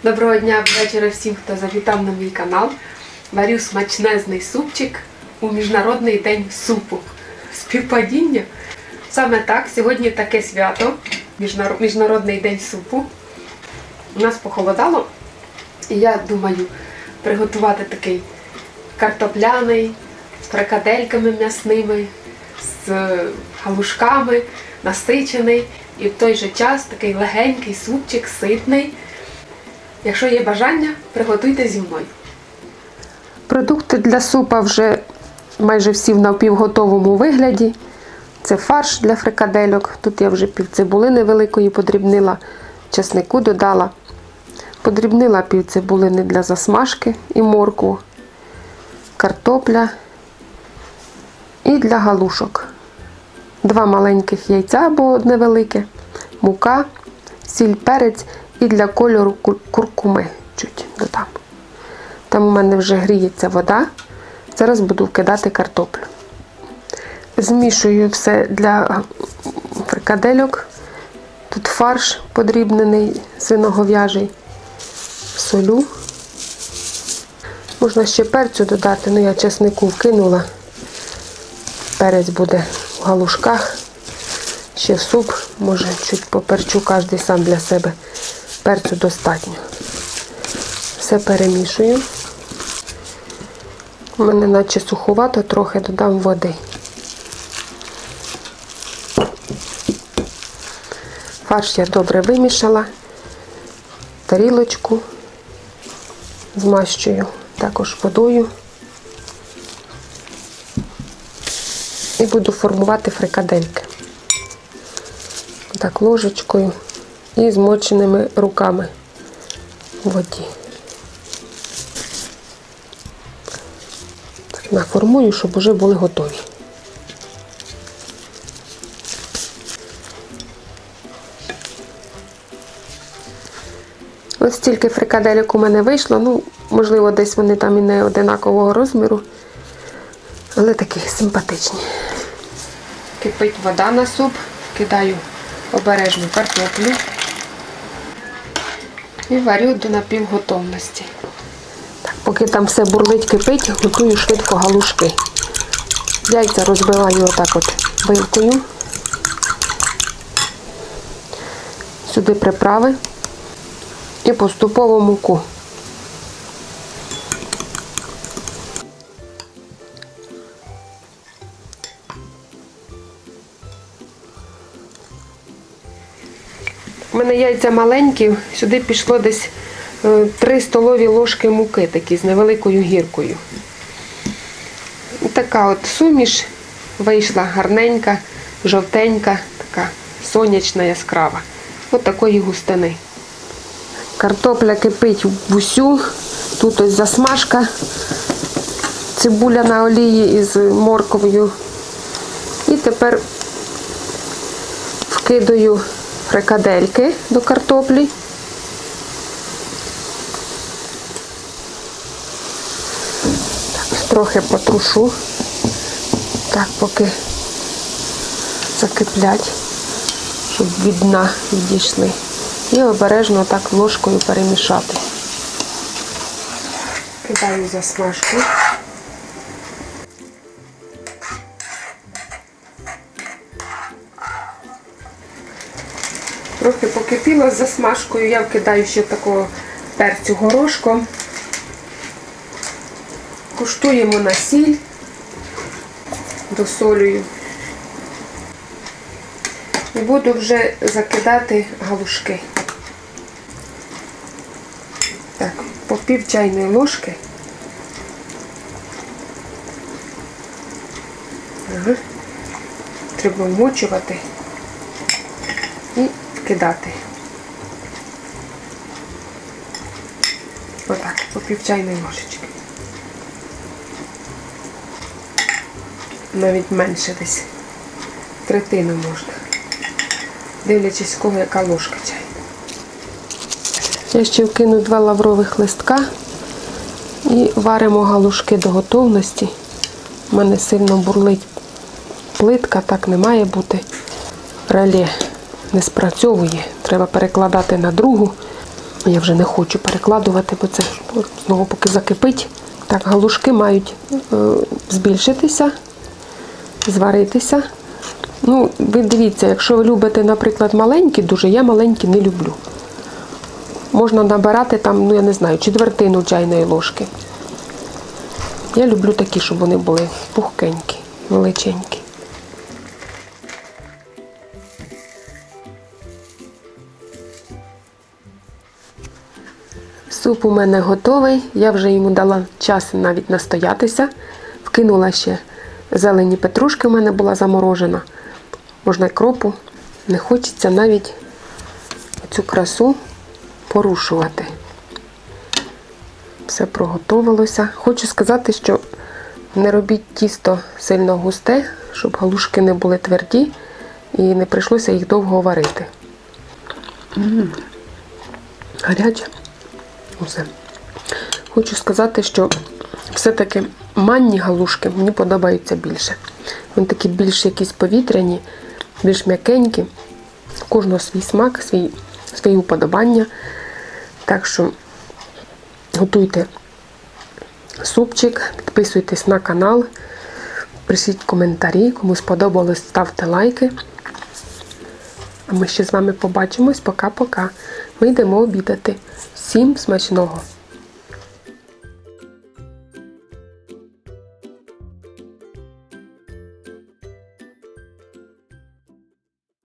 Доброго дня, вечора всім, хто завітав на мій канал. Варю смачнезний супчик у Міжнародний день супу. Співпадіння? Саме так, сьогодні таке свято, Міжнародний день супу. У нас похолодало, і я думаю приготувати такий картопляний, з фрикадельками м'ясними, з галушками, насичений. І в той же час такий легенький супчик, ситний. Якщо є бажання, приготуйте зі мною. Продукти для супа вже майже всі в напівготовому вигляді. Це фарш для фрикадельок. Тут я вже пів цибулини великої подрібнила, чеснику додала. Подрібнила пів цибулини для засмажки і моркву, картопля і для галушок. 2 маленьких яйця або одне велике, мука, сіль, перець і для кольору куркуми чуть додам. Там у мене вже гріється вода. Зараз буду вкидати картоплю. Змішую все для фрикадельок. Тут фарш подрібнений, свиногов'яжий, солю. Можна ще перцю додати, але я чеснику вкинула. Перець буде в галушках. Ще суп, може чуть поперчу кожен сам для себе. Перцю достатньо. Все перемішую. У мене наче суховато, трохи додам води. Фарш я добре вимішала. Тарілочку змащую також водою. І буду формувати фрикадельки. Так, ложечкою і змоченими руками в воді. Так, наформую, щоб вже були готові. Ось стільки фрикаделек у мене вийшло. Ну, можливо, десь вони там і не одинакового розміру, але такі симпатичні. Кипить вода на суп, кидаю обережну картоплю і варю до напівготовності. Так, поки там все бурлить, кипить, готую швидко галушки. Яйця розбиваю отак от вилкою. Сюди приправи і поступово муку. У мене яйця маленькі, сюди пішло десь 3 столові ложки муки, такі з невеликою гіркою. І така от суміш вийшла гарненька, жовтенька, така сонячна, яскрава. Ось такої густини. Картопля кипить в усю, тут ось засмажка, цибуля на олії із морквою. І тепер вкидаю фрикадельки до картоплі. Так, трохи потрушу, так, поки закиплять, щоб від дна відійшли. І обережно так ложкою перемішати. Кидаю засмажку. Трохи покипіло з засмажкою, я вкидаю ще такого перцю горошком. Куштуємо на сіль, досолюю. І буду вже закидати галушки. Так, по пів чайної ложки. Ага. Треба вмочувати і вкидати. Отак, по пів чайної ложечки. Навіть менше десь. Третину можна. Дивлячись, кого яка ложка чайна. Я ще вкину 2 лаврових листка і варимо галушки до готовності. У мене сильно бурлить плитка, так не має бути. Реле не спрацьовує, треба перекладати на другу. Я вже не хочу перекладувати, бо це знову поки закипить. Так, галушки мають збільшитися, зваритися. Ну, ви дивіться, якщо ви любите, наприклад, маленькі дуже, я маленькі не люблю. Можна набирати там, ну я не знаю, четвертину чайної ложки. Я люблю такі, щоб вони були пухкенькі, величенькі. Суп у мене готовий, я вже йому дала час навіть настоятися. Вкинула ще зелені петрушки, у мене була заморожена. Можна й кропу. Не хочеться навіть цю красу порушувати. Все проготовилося. Хочу сказати, що не робіть тісто сильно густе, щоб галушки не були тверді і не прийшлося їх довго варити. Гаряче. Усе. Хочу сказати, що все-таки манні галушки мені подобаються більше. Вони такі більш якісь повітряні, більш м'якенькі. У кожного свій смак, свої уподобання. Так що готуйте супчик, підписуйтесь на канал, пишіть коментарі, кому сподобалось, ставте лайки. А ми ще з вами побачимось. Пока-пока. Ми йдемо обідати. Всім смачного!